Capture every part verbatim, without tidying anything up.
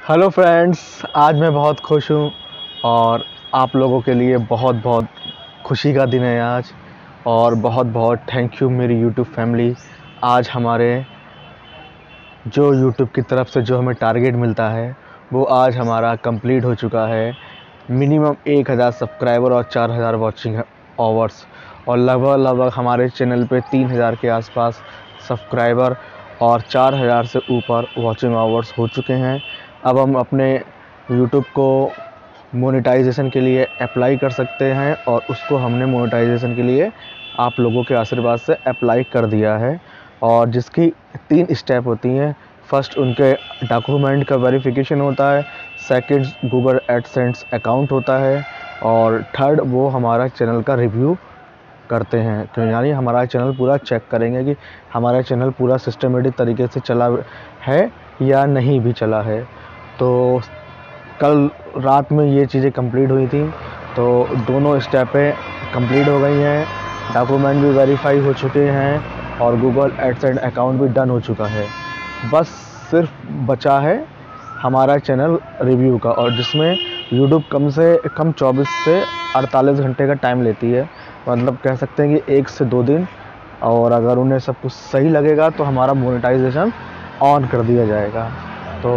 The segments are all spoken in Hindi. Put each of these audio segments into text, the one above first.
हेलो फ्रेंड्स, आज मैं बहुत खुश हूँ और आप लोगों के लिए बहुत बहुत खुशी का दिन है आज। और बहुत बहुत थैंक यू मेरी यूट्यूब फैमिली। आज हमारे जो यूट्यूब की तरफ से जो हमें टारगेट मिलता है वो आज हमारा कंप्लीट हो चुका है। मिनिमम एक हज़ार सब्सक्राइबर और चार हज़ार वॉचिंग आवर्स, और लगभग लगभग हमारे चैनल पे तीन हज़ार के आसपास सब्सक्राइबर और चार हज़ार से ऊपर वॉचिंग आवर्स हो चुके हैं। अब हम अपने यूट्यूब को मोनेटाइजेशन के लिए अप्लाई कर सकते हैं और उसको हमने मोनेटाइजेशन के लिए आप लोगों के आशीर्वाद से अप्लाई कर दिया है। और जिसकी तीन स्टेप होती हैं। फर्स्ट, उनके डॉक्यूमेंट का वेरिफिकेशन होता है। सेकंड, गूगल एडसेंस अकाउंट होता है। और थर्ड, वो हमारा चैनल का रिव्यू करते हैं, तो यानी हमारा चैनल पूरा चेक करेंगे कि हमारा चैनल पूरा सिस्टमेटिक तरीके से चला है या नहीं भी चला है। तो कल रात में ये चीज़ें कंप्लीट हुई थी, तो दोनों स्टेपें कंप्लीट हो गई हैं। डॉक्यूमेंट भी वेरीफाई हो चुके हैं और गूगल एडसेंस अकाउंट भी डन हो चुका है। बस सिर्फ बचा है हमारा चैनल रिव्यू का, और जिसमें यूट्यूब कम से कम चौबीस से अड़तालीस घंटे का टाइम लेती है। मतलब कह सकते हैं कि एक से दो दिन। और अगर उन्हें सब कुछ सही लगेगा तो हमारा मोनेटाइजेशन ऑन कर दिया जाएगा। तो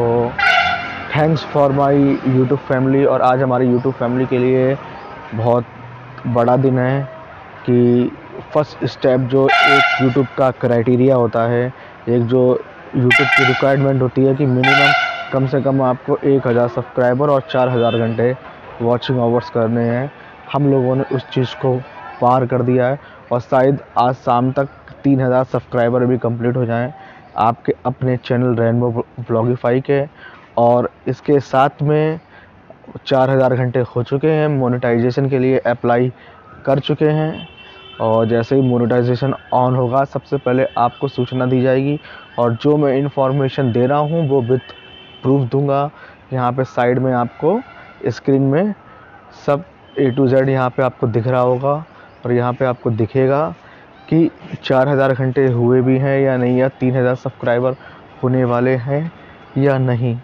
thanks for my YouTube family. और आज हमारी यूट्यूब फैमिली के लिए बहुत बड़ा दिन है कि फर्स्ट स्टेप जो एक यूट्यूब का क्राइटेरिया होता है, एक जो यूट्यूब की रिक्वायरमेंट होती है कि मिनिमम कम से कम आपको एक हज़ार सब्सक्राइबर और चार हज़ार घंटे वॉचिंग आवर्स करने हैं, हम लोगों ने उस चीज़ को पार कर दिया है। और शायद आज शाम तक तीन हज़ार सब्सक्राइबर भी कंप्लीट हो जाएं आपके अपने चैनल रेनबो ब्लॉगिफाई के। और इसके साथ में चार हज़ार घंटे हो चुके हैं, मोनेटाइजेशन के लिए अप्लाई कर चुके हैं। और जैसे ही मोनेटाइजेशन ऑन होगा सबसे पहले आपको सूचना दी जाएगी। और जो मैं इन्फॉर्मेशन दे रहा हूँ वो विद प्रूफ दूंगा। यहाँ पे साइड में आपको स्क्रीन में सब ए टू जेड यहाँ पे आपको दिख रहा होगा। और यहाँ पे आपको दिखेगा कि चार हज़ार घंटे हुए भी हैं या नहीं, या तीन हज़ार सब्सक्राइबर होने वाले हैं या नहीं।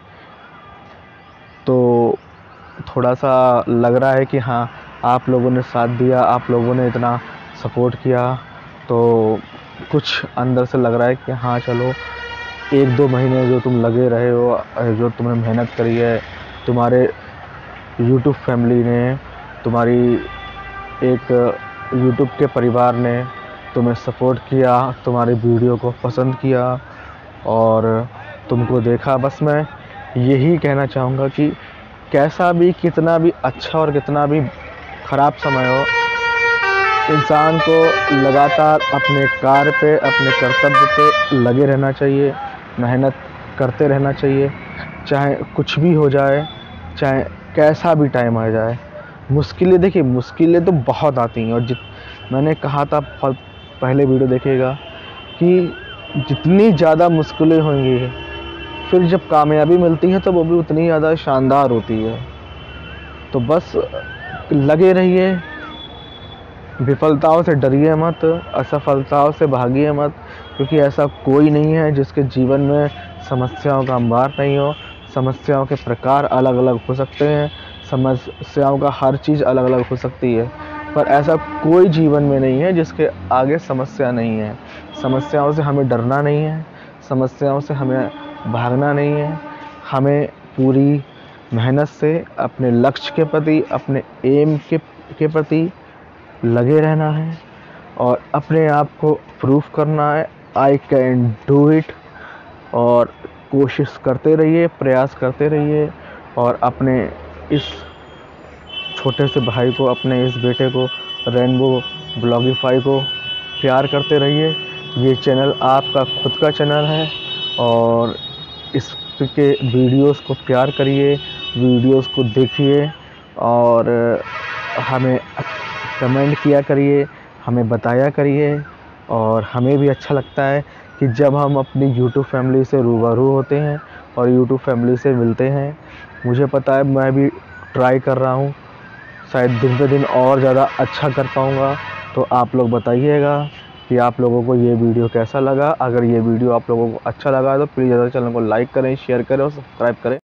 तो थोड़ा सा लग रहा है कि हाँ, आप लोगों ने साथ दिया, आप लोगों ने इतना सपोर्ट किया, तो कुछ अंदर से लग रहा है कि हाँ चलो, एक दो महीने जो तुम लगे रहे हो, जो तुमने मेहनत करी है, तुम्हारे यूट्यूब फैमिली ने, तुम्हारी एक यूट्यूब के परिवार ने तुम्हें सपोर्ट किया, तुम्हारी वीडियो को पसंद किया और तुमको देखा। बस मैं यही कहना चाहूँगा कि कैसा भी, कितना भी अच्छा और कितना भी ख़राब समय हो, इंसान को लगातार अपने कार्य पे, अपने कर्तव्य पे लगे रहना चाहिए, मेहनत करते रहना चाहिए। चाहे कुछ भी हो जाए, चाहे कैसा भी टाइम आ जाए। मुश्किलें, देखिए मुश्किलें तो बहुत आती हैं। और जित मैंने कहा था बहुत पहले वीडियो देखिएगा कि जितनी ज़्यादा मुश्किलें होंगी, फिर जब कामयाबी मिलती है तो वो भी उतनी ज़्यादा शानदार होती है। तो बस लगे रहिए, विफलताओं से डरिए मत, असफलताओं से भागिए मत, क्योंकि ऐसा कोई नहीं है जिसके जीवन में समस्याओं का अंबार नहीं हो। समस्याओं के प्रकार अलग अलग हो सकते हैं, समस्याओं का हर चीज़ अलग अलग हो सकती है, पर ऐसा कोई जीवन में नहीं है जिसके आगे समस्या नहीं है। समस्याओं से हमें डरना नहीं है, समस्याओं से हमें भागना नहीं है। हमें पूरी मेहनत से अपने लक्ष्य के प्रति, अपने एम के के प्रति लगे रहना है और अपने आप को प्रूफ करना है, आई कैन डू इट। और कोशिश करते रहिए, प्रयास करते रहिए और अपने इस छोटे से भाई को, अपने इस बेटे को, रेनबो ब्लॉगिफाई को प्यार करते रहिए। ये चैनल आपका खुद का चैनल है और इसके वीडियोस को प्यार करिए, वीडियोस को देखिए और हमें कमेंट किया करिए, हमें बताया करिए। और हमें भी अच्छा लगता है कि जब हम अपनी यूट्यूब फैमिली से रूबरू होते हैं और यूट्यूब फैमिली से मिलते हैं। मुझे पता है मैं भी ट्राई कर रहा हूँ, शायद दिन पे दिन और ज़्यादा अच्छा कर पाऊँगा। तो आप लोग बताइएगा कि आप लोगों को ये वीडियो कैसा लगा। अगर ये वीडियो आप लोगों को अच्छा लगा तो प्लीज़ ज़्यादा चैनल को लाइक करें, शेयर करें और सब्सक्राइब करें।